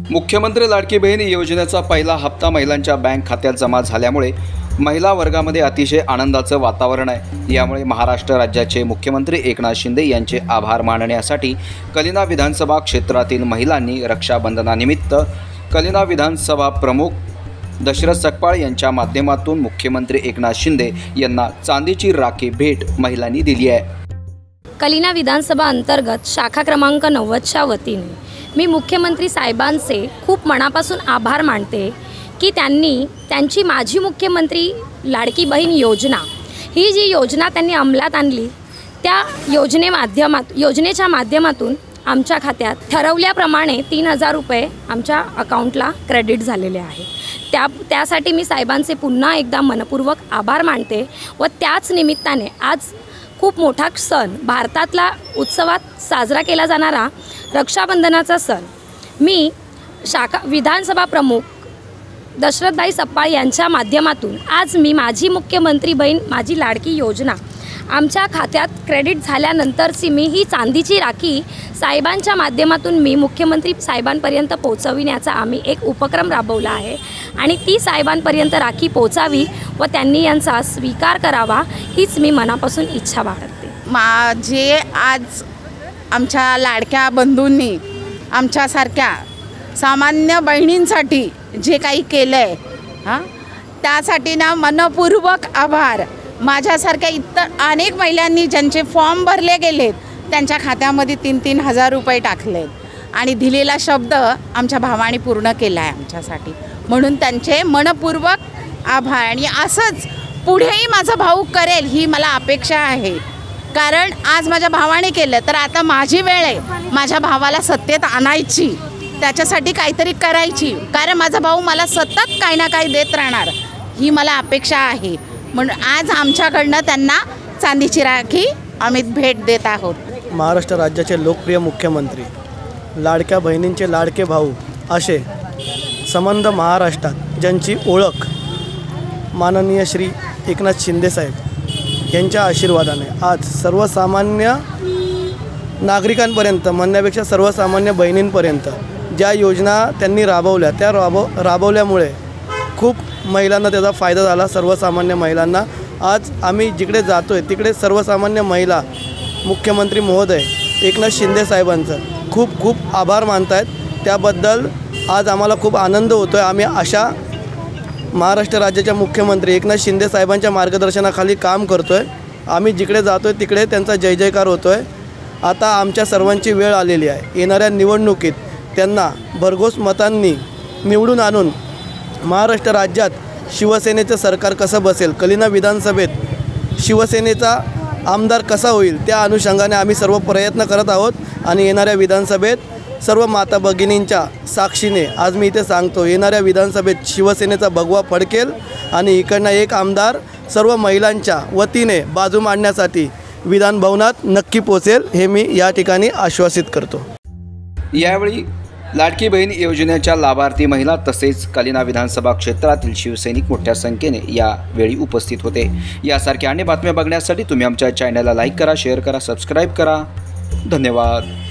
मुख्यमंत्री लाडकी बहीण योजनेचा पहिला हप्ता महिलांच्या बँक खात्यात जमा झाल्यामुळे महिला वर्गामध्ये अतिशय आनंदाचं वातावरण आहे। यामुळे महाराष्ट्र राज्याचे मुख्यमंत्री एकनाथ शिंदे यांचे आभार मानण्यासाठी कलिना विधानसभा क्षेत्रातील महिलांनी रक्षाबंधनानिमित्त कलिना विधानसभा प्रमुख दशरथ सकपाळ यांच्या माध्यमातून मुख्यमंत्री एकनाथ शिंदे यांना चांदीची राखी भेट महिलांनी दिली आहे। कलिना विधानसभा अंतर्गत शाखा क्रमांक 90च्या वतीने मी मुख्यमंत्री साहेबांचे खूप मनापासून आभार मानते की त्यांनी त्यांची माझी मुख्यमंत्री लाडकी बहीण योजना ही जी योजना त्यांनी अंमलात आणली त्या योजनेच्या माध्यमातून आमच्या खात्यात ठरवल्याप्रमाणे 3000 रुपये आमच्या अकाउंटला क्रेडिट झालेले आहे। त्यासाठी मी साहेबांचे पुन्हा एकदा मनपूर्वक आभार मानते व त्याच निमित्ताने आज खूप मोठा सण भारतातला उत्सवात साजरा केला जाणारा रक्षाबंधनाचा सण मी विधानसभा प्रमुख दशरथभाई सकपाळ यांच्या माध्यमातून आज मी माझी मुख्यमंत्री बहीण माझी लाडकी योजना आमच्या खात्यात क्रेडिट झाल्यानंतरची मी ही चांदीची राखी साहेबांच्या माध्यमातून मी मुख्यमंत्री साहेबांपर्यंत पोहोचविण्याचा आम्ही एक उपक्रम राबवला आहे आणि ती साहेबांपर्यंत राखी पोहोचावी व त्यांनी यांचा स्वीकार करावा हीच मी मनापासून इच्छा बाळगते। माझे आज आमच्या लाडक्या बंधूंनी आमच्यासारख्या सामान्य बहिणींसाठी जे काही केलं आहे त्यासाठी ना मनपूर्वक आभार। माझ्यासारख्या इतर अनेक महिलांनी ज्यांचे फॉर्म भरले गेलेत त्यांच्या खात्यामध्ये 3-3 हजार रुपये टाकलेत आणि दिलेला शब्द आमच्या भावाने पूर्ण केला आहे आमच्यासाठी, म्हणून त्यांचे मनपूर्वक आभार। आणि असंच पुढेही माझा भाऊ करेल ही मला अपेक्षा आहे, कारण आज माझ्या भावाने केलं तर आता माझी वेळ आहे माझ्या भावाला सत्तेत आणायची, त्याच्यासाठी काहीतरी करायची, कारण माझा भाऊ मला सतत काही ना काही देत राहणार ही मला अपेक्षा आहे। म्हणून आज आमच्याकडनं त्यांना चांदीची राखी आम्ही भेट देत आहोत। महाराष्ट्र राज्याचे लोकप्रिय मुख्यमंत्री लाडक्या बहिणींचे लाडके भाऊ असे संबंध महाराष्ट्रात ज्यांची ओळख माननीय श्री एकनाथ शिंदे साहेब यांच्या आशीर्वादाने आज सर्वसामान्य नागरिकांपर्यंत म्हणण्यापेक्षा सर्वसामान्य बहिणींपर्यंत ज्या योजना त्यांनी राबवल्या त्या राबवल्यामुळे खूप महिलांना त्याचा फायदा झाला। सर्वसामान्य महिलांना आज आम्ही जिकडे जातो आहे तिकडे सर्वसामान्य महिला मुख्यमंत्री महोदय एकनाथ शिंदे साहेबांचं खूप खूप आभार मानत आहेत। त्याबद्दल आज आम्हाला खूप आनंद होतो आहे। आम्ही अशा महाराष्ट्र राज्याच्या मुख्यमंत्री एकनाथ शिंदे साहेबांच्या मार्गदर्शनाखाली काम करतो आहे। आम्ही जिकडे जातो आहे तिकडे त्यांचा जय जयकार होतो आहे। आता आमच्या सर्वांची वेळ आलेली आहे, येणाऱ्या निवडणुकीत त्यांना भरघोस मतांनी निवडून आणून महाराष्ट्र राज्यात शिवसेनेचं सरकार कसं बसेल, कलिना विधानसभेत शिवसेनेचा आमदार कसा होईल त्या अनुषंगाने आम्ही सर्व प्रयत्न करत आहोत। आणि येणाऱ्या विधानसभेत सर्व माता भगिनींच्या साक्षीने आज मी इथे सांगतो, येणाऱ्या विधानसभेत शिवसेनेचा भगवा फडकेल आणि इकडनं एक आमदार सर्व महिलांच्या वतीने बाजू मांडण्यासाठी विधान भवनात नक्की पोहोचेल हे मी या ठिकाणी आश्वासित करतो। यावेळी लाडकी बहीण योजनेच्या लाभार्थी महिला तसेच कलिना विधानसभा क्षेत्रातील शिवसैनिक मोठ्या संख्येने यावेळी उपस्थित होते। यासारख्या अन्य बातम्या बघण्यासाठी तुम्ही आमच्या चॅनलला लाईक करा, शेअर करा, सबस्क्राईब करा। धन्यवाद।